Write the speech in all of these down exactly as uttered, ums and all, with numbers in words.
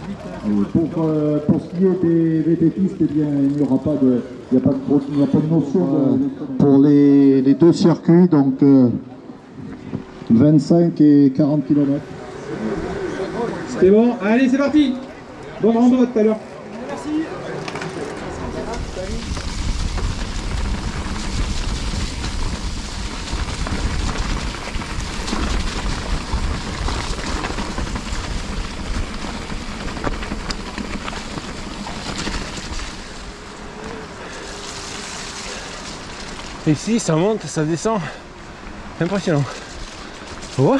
Et pour, euh, pour ce qui est des V T Tistes, eh bien, il n'y aura pas de, il n'y a pas de, il n'y a pas de notion de, pour les, les deux circuits, donc euh, vingt-cinq et quarante kilomètres. C'est bon, allez, c'est parti. Bon rando à tout à l'heure. Merci. Ici, ça monte, ça descend. C'est impressionnant. Oh.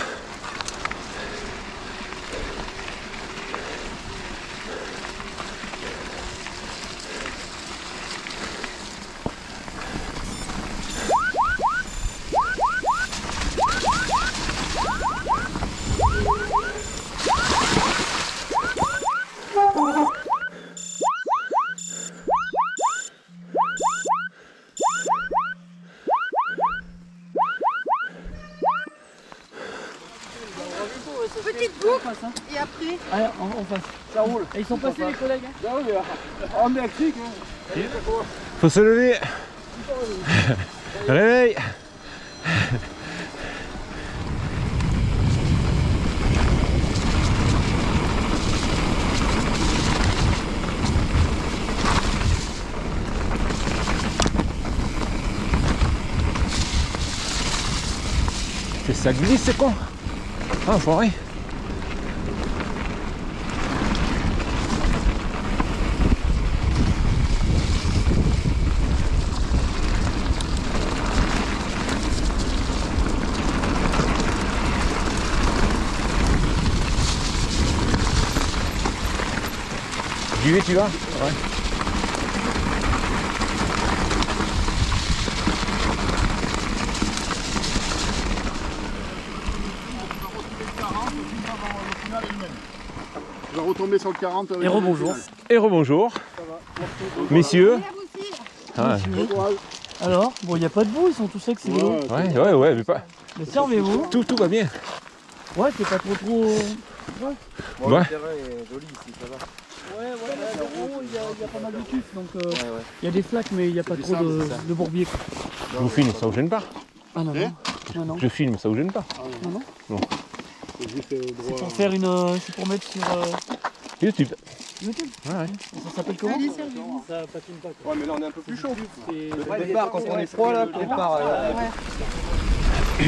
Petite boucle et après. Allez, on, on passe. Ça roule. Et ils sont passés les collègues hein. Ça roule, on est actif. Faut se lever. Réveil. C'est ça glisse, c'est con. Ah, enfoiré. J'y vais, tu vas? Ouais. Tu vas retomber sur le quarante. Et rebonjour. Et rebonjour. Messieurs. Ah, Alors, bon, il n'y a pas de boue, ils sont tous secs ces vélos. ouais, ouais, ouais, mais pas. Mais servez-vous. Tout, tout va bien. Ouais, c'est pas trop trop. Ouais. Bon, ouais. Le terrain est joli ici, ça va. Ouais, ouais, là, en haut, il y, a, il y a pas mal de tuf, donc euh, ouais, ouais. Il y a des flaques, mais il n'y a pas trop simple, de, de bourbier. Je vous filme, ça vous gêne pas? Ah non, non. non, non. Je filme, ça vous gêne pas? Non, non. Non. C'est pour faire une. Euh, c'est pour mettre sur euh, YouTube. YouTube. Ouais, ouais. Ça s'appelle comment? Ça patine pas. Ouais, mais là on est un peu plus chaud. Le départ, quand on est froid là, le départ. Euh... Ouais.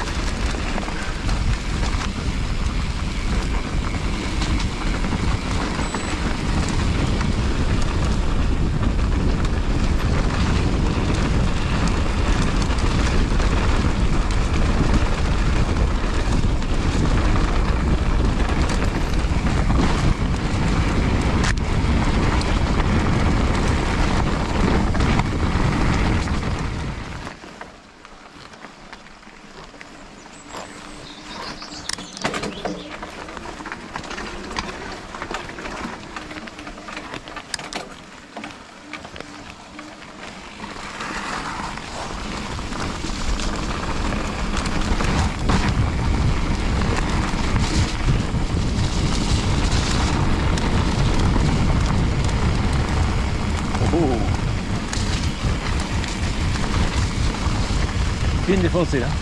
Bien défoncé là.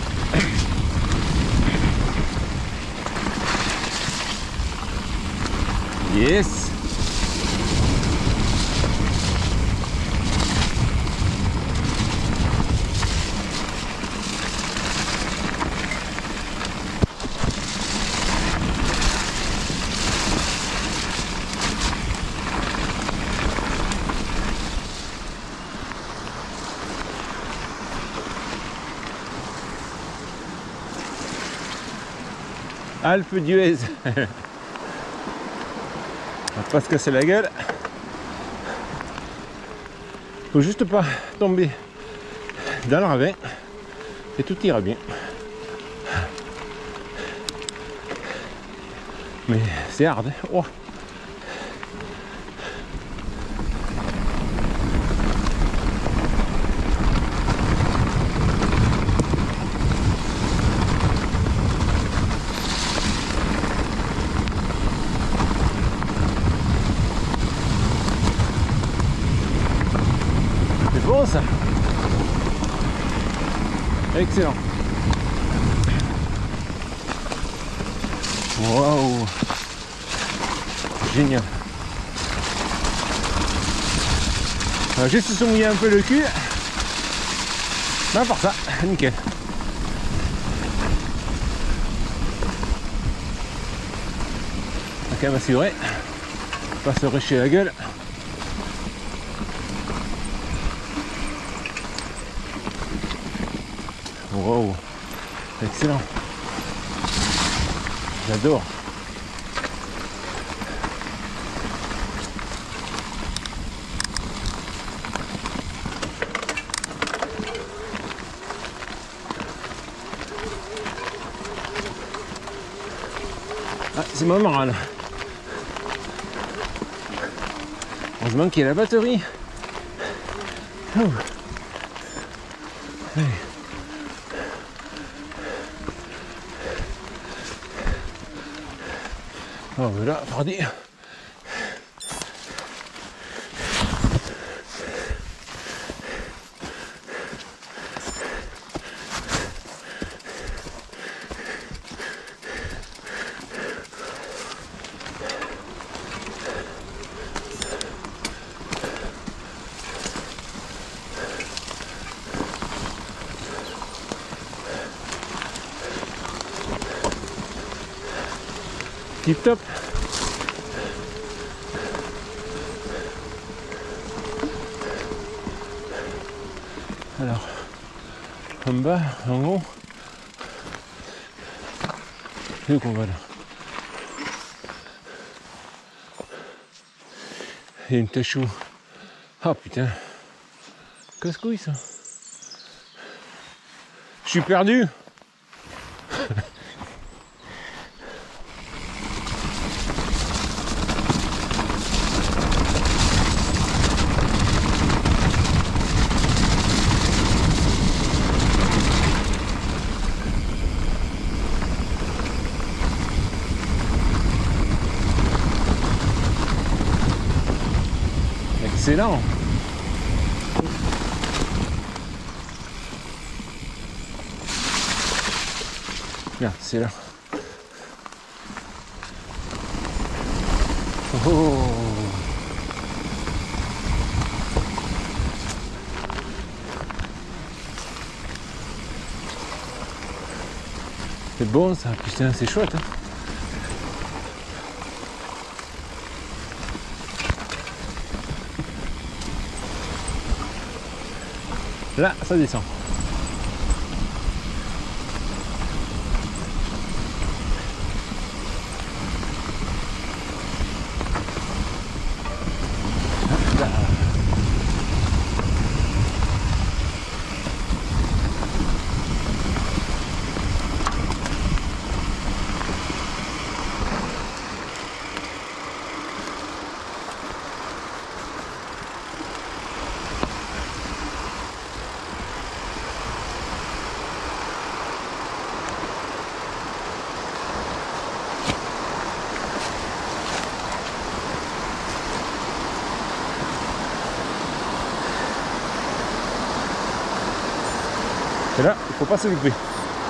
Yes. Alpe d'Huez. On va pas se casser la gueule. Faut juste pas tomber dans le ravin et tout ira bien. Mais c'est hard. Hein. Oh. bon ça. Excellent. Waouh. Génial. On va juste se mouiller un peu le cul. Ben, par ça, nickel. On va quand même assurer. Pas se récher la gueule. Wow, excellent. J'adore. Ah, c'est ma morale. Heureusement qu'il y a la batterie. Oh. Allez. Oh voilà, pardi. Tip top. Alors, en bas, en haut, c'est où qu'on va là? Il y a une tachou. Ah putain, casse-couille ça. Je suis perdu. Excellent. Bien, c'est là. Oh. C'est bon ça, putain, c'est chouette. Hein. Là, ça descend. Là. Et là, il ne faut pas se louper.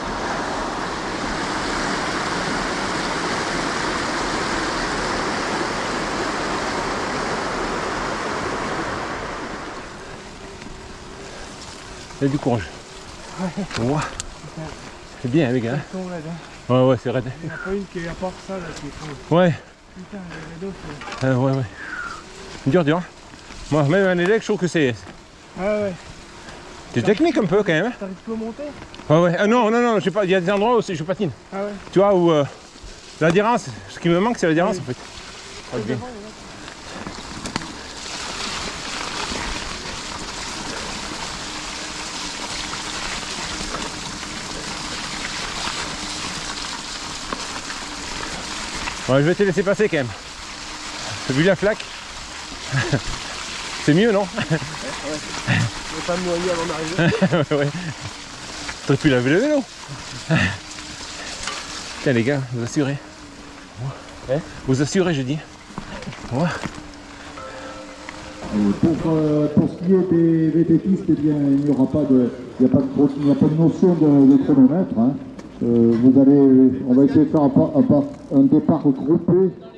Il y a du courage. Ouais. Wow. C'est bien les gars. Hein. Ouais ouais c'est raide. Il n'y en a pas une qui est à part ça là qui est trop. Ouais. Putain, les vélos c'est. Euh, ouais ouais. Dur dur. Moi même un élève je trouve que c'est. Ah ouais. C'est technique un peu quand même. T'arrives plus à monter? Ouais ouais. Ah non non non, je sais pas, il y a des endroits où je patine. Ah ouais. Tu vois où euh, l'adhérence, ce qui me manque c'est l'adhérence oui. En fait. Ah, bien. Ouais, je vais te laisser passer quand même. Vu la flaque. C'est mieux, non? Ouais, ouais. Je vais pas me noyer avant d'arriver. Ouais, ouais. T'aurais pu laver le vélo. Tiens les gars, vous assurez. Ouais. Vous assurez, je dis. Ouais. Et pour, euh, pour ce qui est des vététistes, eh bien, il n'y aura pas de, il n'y a pas de, il n'y a pas de notion de, de chronomètre. Hein. Euh, vous allez, on va essayer de faire un, un, un départ groupé